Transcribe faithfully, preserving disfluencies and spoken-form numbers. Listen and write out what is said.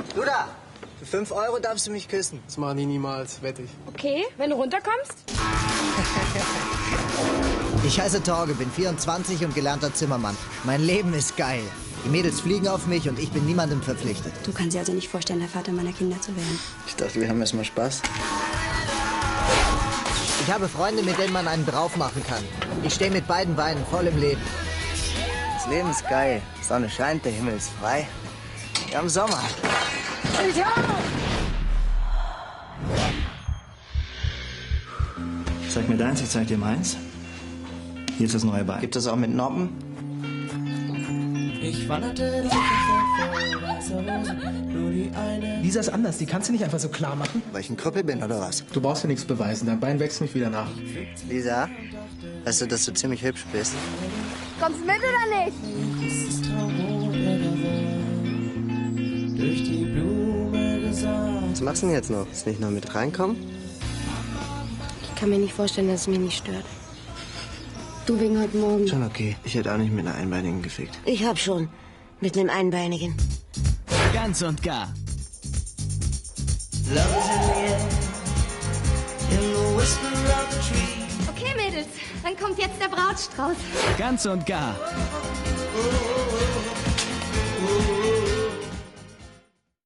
Du da! Für fünf Euro darfst du mich küssen. Das machen die niemals, wette ich. Okay, wenn du runterkommst? Ich heiße Torge, bin vierundzwanzig und gelernter Zimmermann. Mein Leben ist geil. Die Mädels fliegen auf mich und ich bin niemandem verpflichtet. Du kannst dir also nicht vorstellen, der Vater meiner Kinder zu werden. Ich dachte, wir haben erstmal Spaß. Ich habe Freunde, mit denen man einen drauf machen kann. Ich stehe mit beiden Beinen voll im Leben. Das Leben ist geil. Die Sonne scheint, der Himmel ist frei. Wir haben Sommer. Zeig mir deins, ich zeig dir meins. Hier ist das neue Bein. Gibt es auch mit Noppen? Ich wanderte nur die eine. Lisa ist anders, die kannst du nicht einfach so klar machen. Weil ich ein Krüppel bin, oder was? Du brauchst dir nichts beweisen, dein Bein wächst nicht wieder nach. Lisa, weißt du, dass du ziemlich hübsch bist? Kommst du mit oder nicht? Durch die Blume gesagt. Was machst du denn jetzt noch? Ist nicht noch mit reinkommen? Ich kann mir nicht vorstellen, dass es mich nicht stört. Du wegen heute Morgen. Schon okay. Ich hätte auch nicht mit einer Einbeinigen gefickt. Ich hab schon. Mit einem Einbeinigen. Ganz und gar. Okay, Mädels, dann kommt jetzt der Brautstrauß. Ganz und gar. Oh, oh, oh.